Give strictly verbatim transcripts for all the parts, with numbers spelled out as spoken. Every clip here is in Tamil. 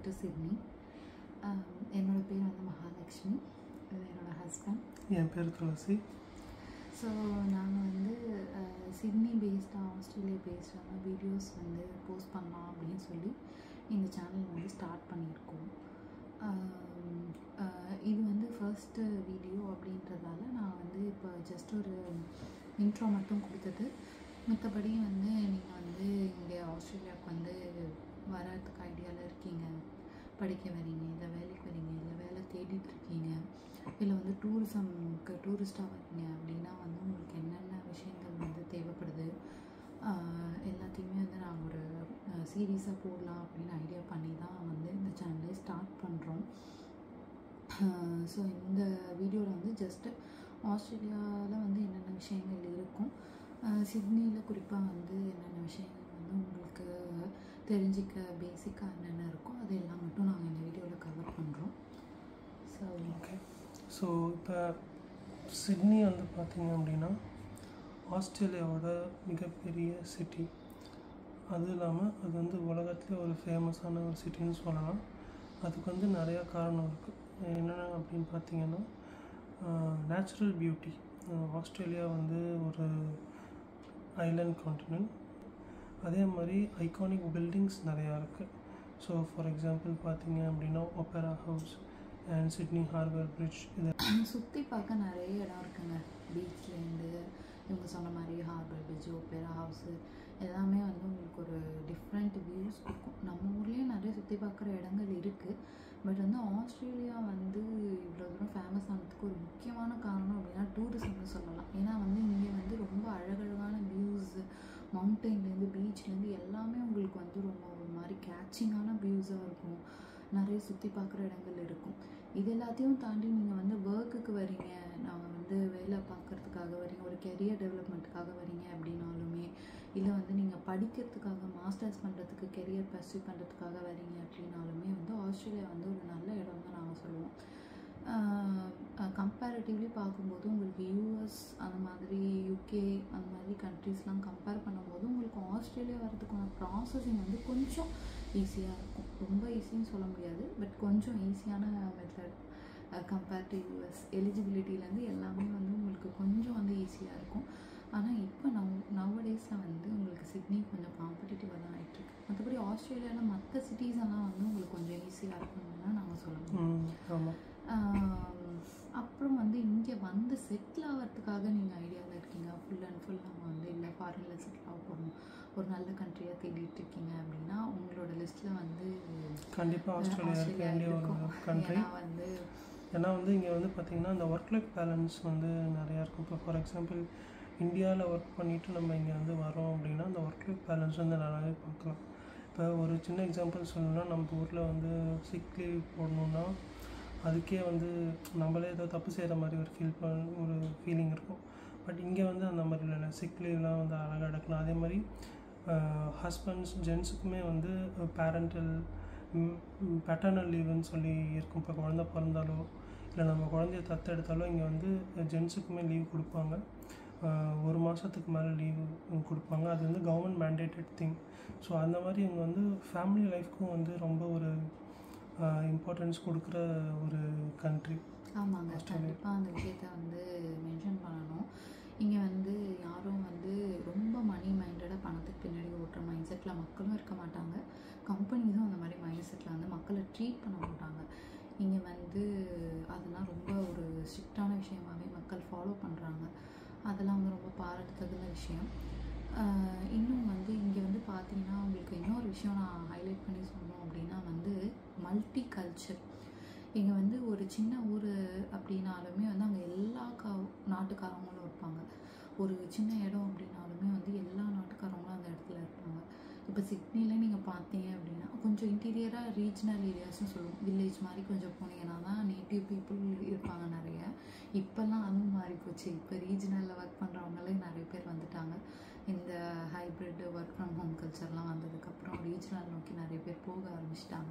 to Sydney. என்னோட பேர் வந்து மகாலட்சுமி, இது என்னோட ஹஸ்பண்ட். என் பேர் துளசி. ஸோ நாங்கள் வந்து சிட்னி பேஸ்டாக ஆஸ்திரேலியா பேஸ்டாக வீடியோஸ் வந்து போஸ்ட் பண்ணலாம் அப்படின்னு சொல்லி இந்த சேனல் வந்து ஸ்டார்ட் பண்ணியிருக்கோம். இது வந்து ஃபர்ஸ்ட்டு வீடியோ அப்படின்றதால நான் வந்து இப்போ ஜஸ்ட் ஒரு இன்ட்ரோ மட்டும் கொடுத்துட்டு, மற்றபடி வந்து நீங்கள் வந்து இங்கே ஆஸ்திரேலியாவுக்கு வந்து வரதுக்கு ஐடியாவில் இருக்கீங்க, படிக்க வரீங்க, இல்லை வேலைக்கு வரீங்க, இல்லை வேலை தேடிட்டு இருக்கீங்க, இல்லை வந்து டூரிசம்க்கு டூரிஸ்ட்டாக வரீங்க அப்படின்னா வந்து உங்களுக்கு என்னென்ன விஷயங்கள் வந்து தேவைப்படுது எல்லாத்தையுமே வந்து நாங்கள் ஒரு சீரீஸாக போடலாம் அப்படின்னு ஐடியா பண்ணி தான் வந்து இந்த சேனலை ஸ்டார்ட் பண்ணுறோம். ஸோ இந்த வீடியோவில் வந்து ஜஸ்ட்டு ஆஸ்திரேலியாவில் வந்து என்னென்ன விஷயங்கள் இருக்கும், சிட்னியில் குறிப்பாக வந்து என்னென்ன விஷயங்கள் வந்து உங்களுக்கு தெரிஞ்சிக்க பேசிக்காக என்னென்ன இருக்கோ அது எல்லாம் மட்டும் நாங்கள் இந்த வீடியோவில் கவர் பண்ணுறோம். So okay. ஸோ இப்போ சிட்னி வந்து பார்த்திங்க அப்படின்னா ஆஸ்திரேலியாவோட மிகப்பெரிய சிட்டி. அதுவும் இல்லாமல் அது வந்து உலகத்துலேயே ஒரு ஃபேமஸான ஒரு சிட்டின்னு சொல்லலாம். அதுக்கு வந்து நிறையா காரணம் இருக்குது. என்னென்ன அப்படின்னு பார்த்திங்கன்னா, நேச்சுரல் பியூட்டி. ஆஸ்திரேலியா வந்து ஒரு ஐலண்ட் கான்டினென்ட். அதே மாதிரி ஐகானிக் பில்டிங்ஸ் நிறையா இருக்குது. ஸோ ஃபார் எக்ஸாம்பிள் பார்த்திங்க அப்படின்னா opera house and Sydney harbour bridge. இதை சுற்றி பார்க்க நிறைய இடம் இருக்குங்க. பீச்லேருந்து இவங்க சொன்ன மாதிரி ஹார்பர் பிரிட்ஜ், ஒப்பேரா ஹவுஸு எல்லாமே வந்து உங்களுக்கு ஒரு டிஃப்ரெண்ட் வியூஸ் கொடுக்கும். நம்ம ஊர்லேயே நிறைய சுற்றி பார்க்குற இடங்கள் இருக்குது. பட் வந்து ஆஸ்திரேலியா வந்து இவ்வளோ தூரம் ஃபேமஸ் ஆனதுக்கு ஒரு முக்கியமான காரணம் அப்படின்னா டூரிசம்னு சொல்லலாம். ஏன்னா வந்து இங்கே வந்து ரொம்ப அழகழகான வியூஸ், மவுண்டெயின்லேருந்து பீச்லேருந்து எல்லாமே உங்களுக்கு வந்து ரொம்ப ஒரு மாதிரி கேட்சிங்கான வியூஸாக இருக்கும். நிறைய சுற்றி பார்க்குற இடங்கள் இருக்கும். இது எல்லாத்தையும் தாண்டி நீங்கள் வந்து ஒர்க்குக்கு வரீங்க, நாங்கள் வந்து வேலை பார்க்குறதுக்காக வரீங்க, ஒரு கெரியர் டெவலப்மெண்ட்டுக்காக வரீங்க அப்படின்னாலுமே, இல்லை வந்து நீங்கள் படிக்கிறதுக்காக மாஸ்டர்ஸ் பண்ணுறதுக்கு கெரியர் பர்சியூ பண்ணுறதுக்காக வரீங்க அப்படின்னாலுமே வந்து ஆஸ்திரேலியா வந்து ஒரு நல்ல இடம் தான் நாங்கள் சொல்லுவோம். கம்பேரிட்டிவ்லி பார்க்கும்போது உங்களுக்கு யூஎஸ் அந்த மாதிரி யூகே அந்த மாதிரி கண்ட்ரீஸ்லாம் கம்பேர் பண்ணும்போது உங்களுக்கு ஆஸ்திரேலியா வரதுக்கான ப்ராசஸிங் வந்து கொஞ்சம் ஈஸியாக இருக்கும். ரொம்ப ஈஸின்னு சொல்ல முடியாது, பட் கொஞ்சம் ஈஸியான மெத்தட் கம்பேர் டு யூஎஸ். எலிஜிபிலிட்டிலேருந்து எல்லாமே வந்து உங்களுக்கு கொஞ்சம் வந்து ஈஸியாக இருக்கும். ஆனால் இப்போ நவ் நவடேஸில் வந்து உங்களுக்கு சிட்னி கொஞ்சம் காம்படிட்டிவாக தான் ஆகிட்டுருக்கு. மற்றபடி ஆஸ்திரேலியாவில் மற்ற சிட்டிஸ் எல்லாம் வந்து உங்களுக்கு கொஞ்சம் ஈஸியாக இருக்கும்னு தான் நாங்கள் சொல்லணும். அப்புறம் வந்து இங்கே வந்து செட்டில் ஆகிறதுக்காக நீங்கள் ஐடியாவில் இருக்கீங்க, ஃபுல் அண்ட் ஃபுல் நம்ம வந்து இல்லை ஃபாரினில் செட்டில் ஆக போகணும், ஒரு நல்ல கண்ட்ரியாக தேடிட்டு இருக்கீங்க அப்படின்னா உங்களோட லிஸ்ட்டில் வந்து கண்டிப்பாக ஆஸ்திரேலியா இருக்கும். கண்ட்ரி வந்து ஏன்னா வந்து இங்கே வந்து பார்த்திங்கன்னா இந்த ஒர்க் லைஃப் பேலன்ஸ் வந்து நிறையா இருக்கும். இப்போ ஃபார் எக்ஸாம்பிள் இந்தியாவில் ஒர்க் பண்ணிவிட்டு நம்ம இங்கே வந்து வரோம் அப்படின்னா அந்த ஒர்க் லைஃப் பேலன்ஸ் வந்து நல்லாவே பார்க்கலாம். இப்போ ஒரு சின்ன எக்ஸாம்பிள் சொல்லணும்னா, நம்ம ஊரில் வந்து சிக் லீவ் போடணுன்னா அதுக்கே வந்து நம்மளே ஏதோ தப்பு செய்கிற மாதிரி ஒரு ஃபீல் பண்ண ஒரு ஃபீலிங் இருக்கும். பட் இங்கே வந்து அந்த மாதிரி இல்லை, சிக் லீவ்லாம் வந்து அழகாக எடுக்கலாம். அதே மாதிரி ஹஸ்பண்ட்ஸ் ஜென்ஸுக்குமே வந்து பேரண்டல் பேட்டர்னல் லீவுன்னு சொல்லி இருக்கும். இப்போ குழந்த பிறந்தாலோ இல்லை நம்ம குழந்தைய தத்தெடுத்தாலோ இங்கே வந்து ஜென்ஸுக்குமே லீவ் கொடுப்பாங்க. ஒரு மாதத்துக்கு மேலே லீவ் கொடுப்பாங்க. அது வந்து கவர்மெண்ட் மேண்டேட்டட் திங். ஸோ அந்த மாதிரி இவங்க வந்து ஃபேமிலி லைஃப்க்கும் வந்து ரொம்ப ஒரு இம்பார்ட்டன்ஸ் கொடுக்குற ஒரு கண்ட்ரி. ஆமாங்க, கண்டிப்பாக அந்த விஷயத்தை வந்து மென்ஷன் பண்ணணும். இங்கே வந்து யாரும் வந்து ரொம்ப மணி மைண்டடாக பணத்துக்கு பின்னாடி ஓட்டுற மைண்ட் செட்டில் மக்களும் இருக்க மாட்டாங்க. கம்பெனிஸும் அந்த மாதிரி மைண்ட் செட்டில் வந்து மக்களை ட்ரீட் பண்ண மாட்டாங்க. இங்கே வந்து அதெல்லாம் ரொம்ப ஒரு ஸ்ட்ரிக்டான விஷயமாகவே மக்கள் ஃபாலோ பண்ணுறாங்க. அதெல்லாம் வந்து ரொம்ப பாராட்டத்தகுந்த விஷயம். இன்னும் வந்து இங்கே வந்து பார்த்தீங்கன்னா உங்களுக்கு இன்னொரு விஷயம் நான் ஹைலைட் பண்ணி சொன்னோம் அப்படின்னா வந்து மல்டி கல்ச்சர். இங்கே வந்து ஒரு சின்ன ஊர் அப்படின்னாலுமே வந்து அங்கே எல்லா கா நாட்டுக்காரங்களும் இருப்பாங்க. ஒரு சின்ன இடம் அப்படின்னாலுமே வந்து எல்லா நாட்டுக்காரங்களும் அந்த இடத்துல இருப்பாங்க. இப்போ சிட்னியில் நீங்கள் பார்த்தீங்க அப்படின்னா கொஞ்சம் இன்டீரியராக ரீஜனல் ஏரியாஸ்னு சொல்லுவோம், வில்லேஜ் மாதிரி கொஞ்சம் போனீங்கன்னா தான் நேட்டிவ் பீப்புள் இருப்பாங்க நிறைய. இப்போல்லாம் அதுவும் மாறி போச்சு. இப்போ ரீஜனலில் ஒர்க் பண்ணுறவங்களே நிறைய பேர் வந்துட்டாங்க. இந்த ஹைப்ரிட் ஒர்க் ஃப்ரம் ஹோம் கல்ச்சர்லாம் வந்ததுக்கப்புறம் ரீஜனல் நோக்கி நிறைய பேர் போக ஆரம்பிச்சிட்டாங்க.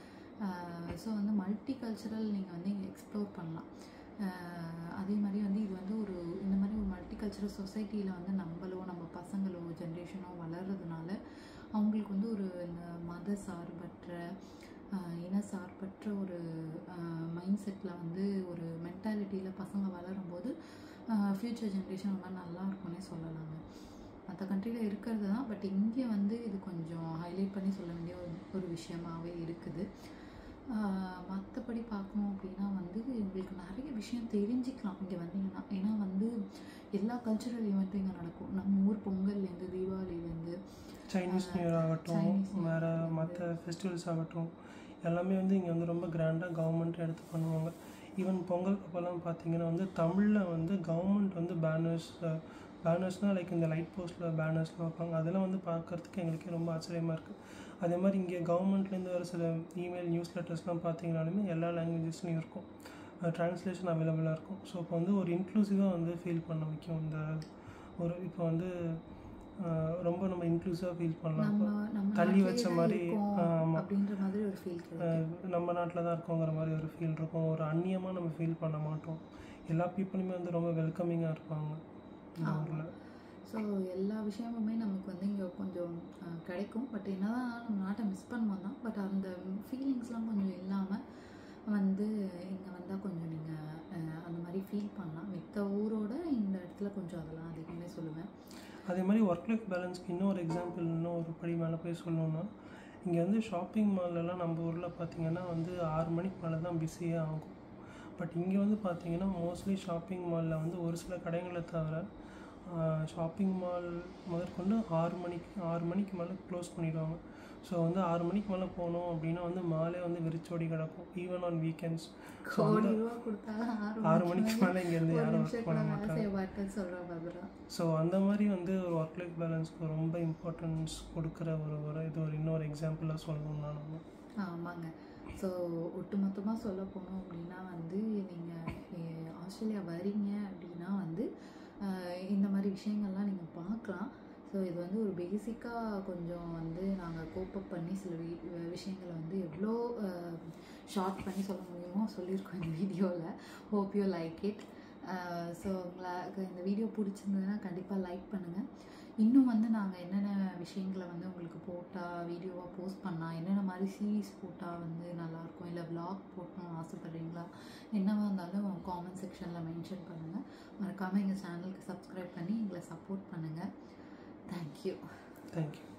ஸோ வந்து மல்டி கல்ச்சரல் நீங்கள் வந்து இங்கே எக்ஸ்ப்ளோர் பண்ணலாம். அதே மாதிரி வந்து இது வந்து ஒரு இந்த மாதிரி ஒரு மல்டி கல்ச்சரல் சொசைட்டியில் வந்து நம்மளோ நம்ம பசங்களோ ஜென்ரேஷனோ வளர்கிறதுனால அவங்களுக்கு வந்து ஒரு இந்த மத சார்பற்ற இனசார்பற்ற ஒரு மைண்ட் செட்டில் வந்து ஒரு மென்டாலிட்டியில் பசங்க வளரும்போது ஃப்யூச்சர் ஜென்ரேஷன் ரொம்ப நல்லா இருக்கும்னே சொல்லலாங்க. மற்ற கண்ட்ரியில் இருக்கிறது தான், பட் இங்கே வந்து இது கொஞ்சம் ஹைலைட் பண்ணி சொல்ல வேண்டிய ஒரு ஒரு விஷயமாகவே இருக்குது. மற்றபடி பார்க்கணும் அப்படின்னா வந்து உங்களுக்கு நிறைய விஷயம் தெரிஞ்சுக்கலாம் இங்கே வந்தீங்கன்னா. ஏன்னா வந்து எல்லா கல்ச்சுரல் ஈவெண்ட்டும் இங்கே நடக்கும். நம்ம ஊர் பொங்கல்லேருந்து தீபாவளிலேருந்து சைனீஸ் நியூ இயர் ஆகட்டும், வேறு மற்ற ஃபெஸ்டிவல்ஸ் ஆகட்டும், எல்லாமே வந்து இங்கே வந்து ரொம்ப கிராண்டாக கவர்மெண்ட் எடுத்து பண்ணுவாங்க. ஈவன் பொங்கல் அப்போல்லாம் பார்த்தீங்கன்னா வந்து தமிழில் வந்து கவர்மெண்ட் வந்து பேனர்ஸ் பேனர்ஸ்னால் லைக் இந்த லைட் போஸ்ட்டில் பேனர்ஸ்லாம் வைப்பாங்க. அதெல்லாம் வந்து பார்க்குறதுக்கு எங்களுக்கே ரொம்ப ஆச்சரியமாக இருக்குது. அதே மாதிரி இங்கே கவர்மெண்ட்லேருந்து வர சில இமெயில் நியூஸ் லெட்டர்ஸ்லாம் பார்த்தீங்கன்னாலுமே எல்லா லாங்குவேஜஸ்லையும் இருக்கும், ட்ரான்ஸ்லேஷன் அவைலபிளாக இருக்கும். ஸோ இப்போ வந்து ஒரு இன்க்ளூசிவாக வந்து ஃபீல் பண்ண வைக்கும். இந்த ஒரு இப்போ வந்து ரொம்ப நம்ம இன்க்ளூசிவாக ஃபீல் பண்ணலாம். தள்ளி வச்ச மாதிரி ஆமாம் அப்படின்ற மாதிரி ஒரு ஃபீல், நம்ம நாட்டில் தான் இருக்கோங்கிற மாதிரி ஒரு ஃபீல் இருக்கும். ஒரு அந்நியமாக நம்ம ஃபீல் பண்ண மாட்டோம். எல்லா பீப்புளுமே வந்து ரொம்ப வெல்கமிங்காக இருப்பாங்க இந்த ஊரில். ஸோ எல்லா விஷயமுமே நமக்கு வந்து இங்கே கொஞ்சம் கிடைக்கும். பட் என்ன தான் நம்ம நாட்டை மிஸ் பண்ணுவோம் தான், பட் அந்த ஃபீலிங்ஸ்லாம் கொஞ்சம் இல்லாமல் வந்து இங்கே வந்தால் கொஞ்சம் நீங்கள் அந்த மாதிரி ஃபீல் பண்ணலாம். மித்த ஊரோட இந்த இடத்துல கொஞ்சம் அதெல்லாம் அதிகமே சொல்லுவேன். அதே மாதிரி ஒர்க் லைஃப் பேலன்ஸ்க்கு இன்னொரு எக்ஸாம்பிள், இன்னும் ஒரு படி மேலே போய் சொல்லணுன்னா, இங்கே வந்து ஷாப்பிங் மால்லலாம் நம்ம ஊரில் பார்த்திங்கன்னா வந்து ஆறு மணிக்கு மேலே தான் பிஸியே ஆகும். பட் இங்கே வந்து பார்த்திங்கன்னா மோஸ்ட்லி ஷாப்பிங் மாலில் வந்து ஒரு சில கடைகளை தவிர ஷாப்பிங் மால் முதற்கொண்டு ஆறு மணிக்கு ஆறு மணிக்கு மேலே க்ளோஸ் பண்ணிடுவாங்க. ஸோ வந்து ஆறு மணிக்கு மேலே போனோம் அப்படின்னா வந்து மாலே வந்து விரிச்சோடி கிடக்கும், ஈவன் ஆன் வீக்கெண்ட்ஸ். ஸோ வந்து ஆறு மணிக்கு மேலே இங்கேருந்து யாரும் ஒர்க் பண்ண மாட்டாங்க. ஸோ அந்த மாதிரி வந்து ஒரு ஒர்க் லைஃப் பேலன்ஸ்க்கு ரொம்ப இம்பார்ட்டன்ஸ் கொடுக்குற ஒரு ஒரு இது ஒரு இன்னொரு எக்ஸாம்பிளாக சொல்லணும்னா நம்ம. ஆமாங்க. ஸோ ஒட்டுமொத்தமாக சொல்ல போனோம் அப்படின்னா வந்து நீங்கள் ஆஸ்திரேலியா வரீங்க அப்படின்னா வந்து இந்த மாதிரி விஷயங்கள்லாம் நீங்கள் பார்க்கலாம். ஸோ இது வந்து ஒரு பேசிக்காக கொஞ்சம் வந்து நாங்கள் கோப்பப் பண்ணி சில வி விஷயங்களை வந்து எவ்வளோ ஷார்ட் பண்ணி சொல்ல முடியுமோ சொல்லியிருக்கோம் இந்த வீடியோவில். Hope you like it. So உங்களுக்கு இந்த வீடியோ பிடிச்சிருந்ததுன்னா கண்டிப்பாக லைக் பண்ணுங்கள். இன்னும் வந்து நாங்கள் என்னென்ன விஷயங்களை வந்து உங்களுக்கு போட்டால் வீடியோவாக போஸ்ட் பண்ணால், என்னென்ன மாதிரி சீரீஸ் போட்டால் வந்து நல்லாயிருக்கும், இல்லை விளாக் போட்டோம்னு ஆசைப்பட்றீங்களா, என்னவாக இருந்தாலும் காமெண்ட் செக்ஷனில் மென்ஷன் பண்ணுங்கள். மறக்காமல் எங்கள் சேனலுக்கு சப்ஸ்கிரைப் பண்ணி எங்களை சப்போர்ட் பண்ணுங்கள். தேங்க்யூ. தேங்க்யூ.